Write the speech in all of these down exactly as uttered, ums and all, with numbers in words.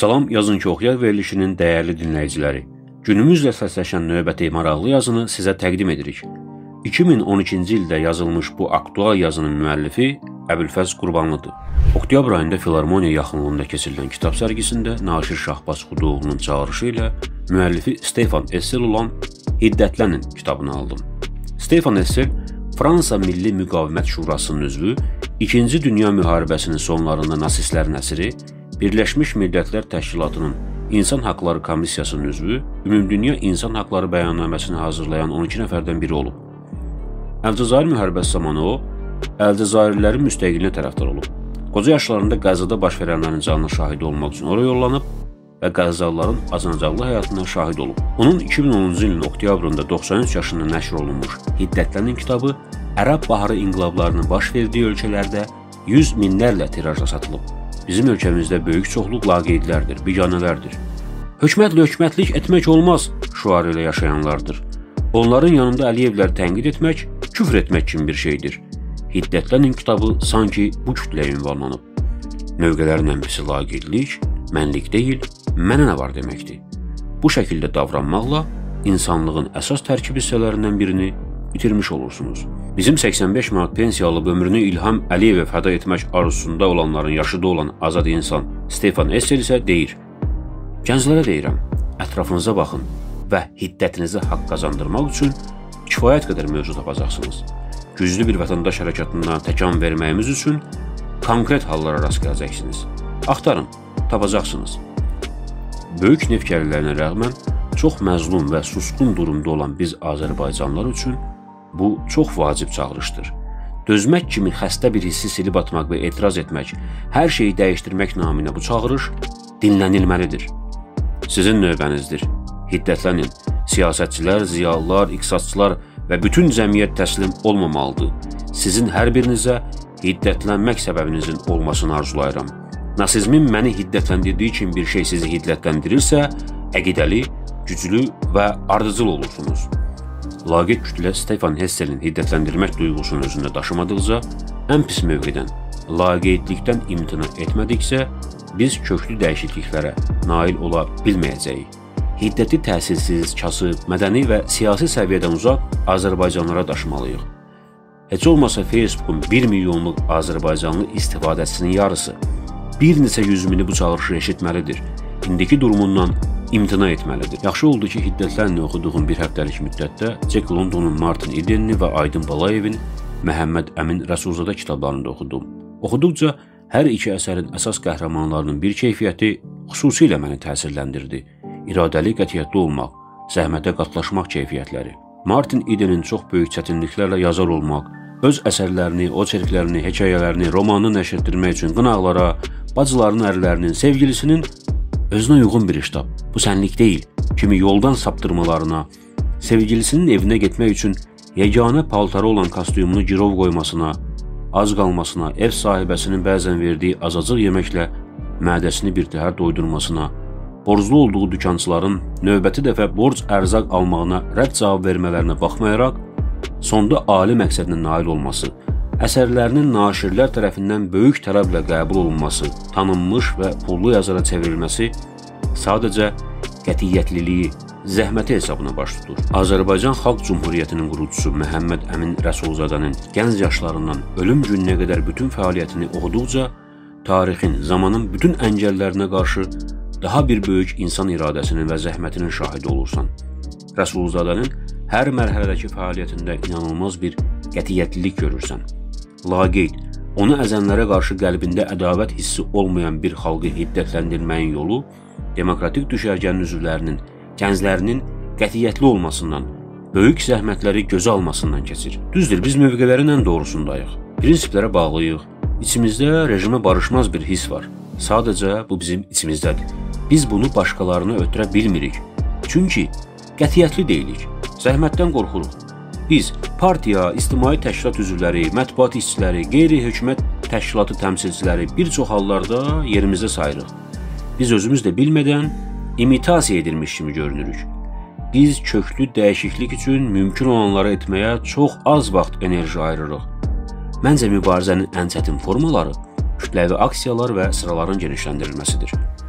Salam, Yazın ki oxuyaq verilişinin dəyərli dinləyiciləri. Günümüzlə səsləşən növbəti maraqlı yazını sizə təqdim edirik. iki min on ikinci ildə yazılmış bu aktual yazının müəllifi Əbülfəz Qurbanlıdır. Oktyabr ayında Filarmoniya yaxınlığında keçirilən kitab sərgisində Naşir Şahbaz Xudoğlu'nun çağırışı ilə müəllifi Stefan Essel olan Hiddətlənin kitabını aldım. Stefan Essel, Fransa Milli Müqavimət Şurasının üzvü, İkinci Dünya Müharibəsinin sonlarında nasistlərin əsiri, Birləşmiş Millətlər Təşkilatının İnsan Haqları Komissiyasının üzvü, Ümumdünya İnsan Haqları Bəyannaməsini hazırlayan on iki nəfərdən biri olub. Əlcəzair müharibəsi zamanı o, Əlcəzairlilərin müstəqiliyinə tərəfdar olub. Qoca yaşlarında Qəzzada baş verənlərin canlı şahidi olmaq üçün oraya yollanıb və Qəzzalıların acınacaqlı həyatına şahid olub. Onun iki min onuncu ilin oktyabrında doxsan üç yaşında nəşr olunmuş Hiddətlənin kitabı Ərəb Baharı inqilablarının baş verdiyi ölkələrdə yüz minlərlə tirajla satılıb. Bizim ölkəmizdə böyük çoxluq laqeydlərdir, biganələrdir. Hökumətlə hökumətlik etmək olmaz şüarı ilə yaşayanlardır. Onların yanında Əliyevləri tənqid etmək, küfr etmək kimi bir şeydir. Hiddətlənin kitabı sanki bu kütləyə ünvanlanıb. Mövqələrin ən pisi laqeydlik, mənlik deyil, mənə nə var deməkdir. Bu şəkildə davranmaqla insanlığın əsas tərkib hissələrindən birini bitirmiş olursunuz. Bizim səksən beş manat pensiya alıb ömrünü İlham Əliyevə fəda etmək arzusunda olanların yaşıda olan azad insan Stefan Essel isə deyir: Gənclərə deyirəm, ətrafınıza baxın və hiddətinizi haqq qazandırmaq üçün kifayət qədər mövzu tapacaqsınız. Güclü bir vətəndaş hərəkatına təkan verməyimiz üçün konkret hallara rast gələcəksiniz. Axtarın, tapacaqsınız. Böyük neft gəlirlərinə rəğmən çox məzlum və susqun durumda olan biz Azərbaycanlılar üçün bu çox vacib çağırışdır. Dözmək kimi xəstə bir hissi silib atmaq və etiraz etmək, hər şeyi dəyişdirmək naminə bu çağırış dinlənilməlidir. Sizin növbənizdir. Hiddətlənin. Siyasətçilər, ziyalılar, iqtisadçılar və bütün cəmiyyət təslim olmamalıdır. Sizin hər birinizə hiddətlənmək səbəbinizin olmasını arzulayıram. Nasizmin məni hiddətləndirdiyi kimi bir şey sizi hiddətləndirirsə, əqidəli, güclü və ardıcıl olursunuz. Laqeyd kütlə Stefan Esselin hiddətləndirmək duyğusunu özündə daşımadıqca, ən pis mövqedən, laqeydlikdən imtina etmədiksə, biz köklü dəyişikliklərə nail ola bilməyəcəyik. Hiddəti təsirsiz, kasıb, mədəni və siyasi səviyyədən uzaq Azərbaycanlara daşımalıyıq. Heç olmasa Facebook'un bir milyonluq Azərbaycanlı istifadəçisinin yarısı, bir neçə yüz mini bu çağırışı eşitməlidir. İndiki durumundan imtina etməlidir. Yaxşı oldu ki, Hiddətlərini oxuduğum bir həftəlik müddətdə Jack London'un Martin Eden'ini və Aydın Balayevin Məhəmməd Əmin Rəsulzadə kitablarını da oxudum. Oxuduqca hər iki əsərin əsas qəhrəmanlarının bir keyfiyyəti xüsusilə məni təsirləndirdi. İradəli, qətiyyətli olmaq, zəhmətə qatlaşmaq keyfiyyətləri. Martin Eden'in çox böyük çətinliklərlə yazar olmaq, öz əsərlərini, oçerklərini, hekayələrini, romanını nəşr etdirmək üçün qınaqlara, bacılarının ərlərinin, sevgilisinin özünə uyğun bir iştab, bu sənlik deyil, kimi yoldan saptırmalarına, sevgilisinin evinə getmək üçün yeganə paltarı olan kostyumunu girov qoymasına, az qalmasına, ev sahibəsinin bəzən verdiyi azacıq yeməklə mədəsini bir təhər doydurmasına, borclu olduğu dükançıların növbəti dəfə borc ərzaq almağına rədd cavab vermələrinə baxmayaraq, sonda ali məqsədinə nail olması, əsərlərinin naşirlər tərəfindən böyük tələblə qəbul olunması, tanınmış və pullu yazara çevrilməsi sadəcə qətiyyətliliyi, zəhməti hesabına baş tutur. Azərbaycan Xalq Cumhuriyyətinin qurucusu Məhəmməd Əmin Rəsulzadənin gənc yaşlarından ölüm gününə qədər bütün fəaliyyətini oxuduqca, tarixin, zamanın bütün əngəllərinə qarşı daha bir böyük insan iradəsinin və zəhmətinin şahidi olursan. Rəsulzadənin hər mərhələdəki fəaliyyətində inanılmaz bir qətiyyətlilik görürsən. Laqeyd, onu əzənlərə qarşı qəlbində ədavət hissi olmayan bir xalqı hiddətləndirməyin yolu, demokratik düşərgənin üzvlərinin, gənclərinin qətiyyətli olmasından, böyük zəhmətləri gözə almasından keçir. Düzdür, biz mövqələrin ən doğrusundayıq. Prinsiplərə bağlıyıq. İçimizdə rejimə barışmaz bir his var. Sadəcə bu bizim içimizdədir. Biz bunu başqalarına ötürə bilmirik. Çünki qətiyyətli deyilik. Zəhmətdən qorxuruq. Biz partiya, ictimai təşkilat üzvləri, mətbuat işçiləri, qeyri-hökumət təşkilatı təmsilçiləri bir çox hallarda yerimizdə sayırıq. Biz özümüz də bilmədən imitasiya edilmiş kimi görünürük. Biz köklü dəyişiklik üçün mümkün olanları etməyə çox az vaxt enerji ayırırıq. Məncə mübarizənin ən çətin formaları kütləvi aksiyalar və sıraların genişləndirilməsidir.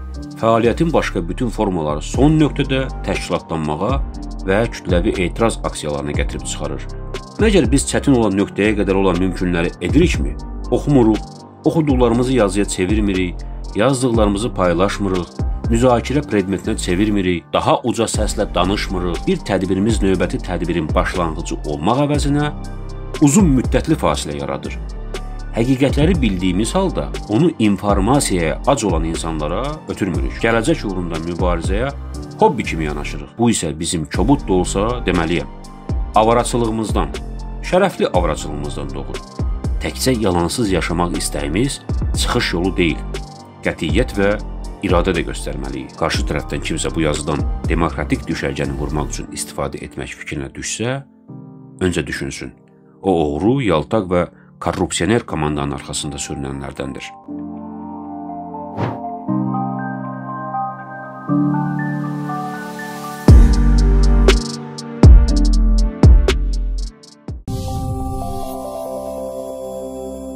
fəaliyyətin başqa bütün formaları son nöqtədə təşkilatlanmağa və kütləvi etiraz aksiyalarına gətirib çıxarır. Məgər biz çətin olan nöqtəyə qədər olan mümkünləri edirikmi? Oxumuruq, oxuduqlarımızı yazıya çevirmirik, yazdıqlarımızı paylaşmırıq, müzakirə predmetinə çevirmirik, daha uca səslə danışmırıq, bir tədbirimiz növbəti tədbirin başlanğıcı olmaq əvəzinə uzun müddətli fasilə yaradır. Həqiqətləri bildiyimiz halda onu informasiyaya ac olan insanlara ötürmürük. Gələcək uğrunda mübarizəyə hobbi kimi yanaşırıq. Bu isə bizim kobud da olsa deməliyəm. Avaraçılığımızdan, şərəfli avaraçılığımızdan doğur. Təkcə yalansız yaşamaq istəyimiz çıxış yolu deyil, qətiyyət və iradə də göstərməliyik. Qarşı tərəfdən kimsə bu yazıdan demokratik düşərgəni vurmaq üçün istifadə etmək fikrinə düşsə, öncə düşünsün. O oğru, yaltaq və korrupsioner komandanın arxasında sürünənlərdəndir.